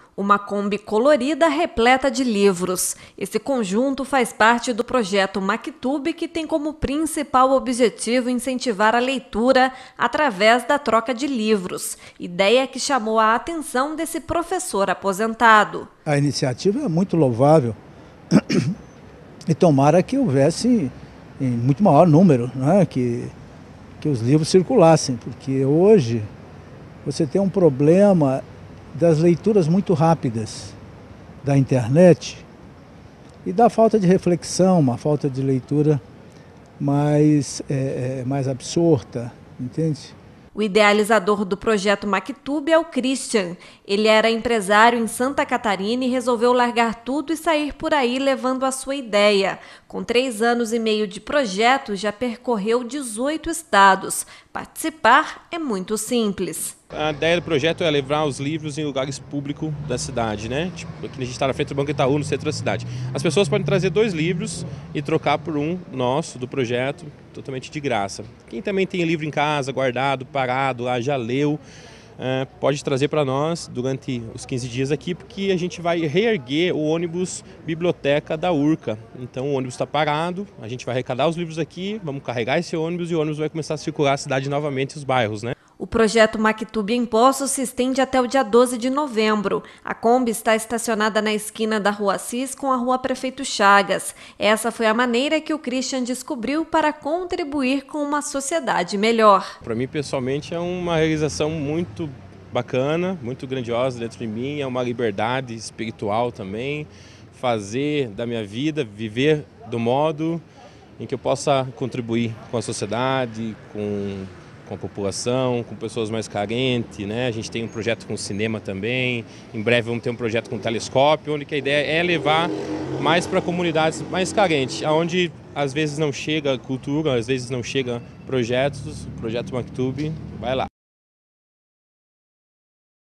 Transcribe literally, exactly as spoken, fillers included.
uma Kombi colorida repleta de livros. Esse conjunto faz parte do projeto Maktub, que tem como principal objetivo incentivar a leitura através da troca de livros, ideia que chamou a atenção desse professor aposentado. A iniciativa é muito louvável e tomara que houvesse em muito maior número, né, que, que os livros circulassem, porque hoje você tem um problema das leituras muito rápidas da internet e da falta de reflexão, uma falta de leitura mais, é, mais absorta, entende? O idealizador do projeto Maktub é o Christian. Ele era empresário em Santa Catarina e resolveu largar tudo e sair por aí levando a sua ideia. Com três anos e meio de projeto, já percorreu dezoito estados. Participar é muito simples. A ideia do projeto é levar os livros em lugares públicos da cidade, né? Tipo, aqui a gente está na frente do Banco Itaú, no centro da cidade. As pessoas podem trazer dois livros e trocar por um nosso, do projeto, totalmente de graça. Quem também tem livro em casa, guardado, parado, lá já leu, é, pode trazer para nós durante os quinze dias aqui, porque a gente vai reerguer o ônibus biblioteca da Urca. Então o ônibus está parado, a gente vai arrecadar os livros aqui, vamos carregar esse ônibus e o ônibus vai começar a circular a cidade novamente, os bairros, né? O projeto Maktub em Poços se estende até o dia doze de novembro. A Kombi está estacionada na esquina da Rua Assis com a Rua Prefeito Chagas. Essa foi a maneira que o Christian descobriu para contribuir com uma sociedade melhor. Para mim, pessoalmente, é uma realização muito bacana, muito grandiosa dentro de mim. É uma liberdade espiritual também. Fazer da minha vida, viver do modo em que eu possa contribuir com a sociedade, com... com a população, com pessoas mais carentes, né? A gente tem um projeto com cinema também, em breve vamos ter um projeto com telescópio, onde que a ideia é levar mais para comunidades mais carentes, onde às vezes não chega cultura, às vezes não chega projetos, o projeto Maktub vai lá.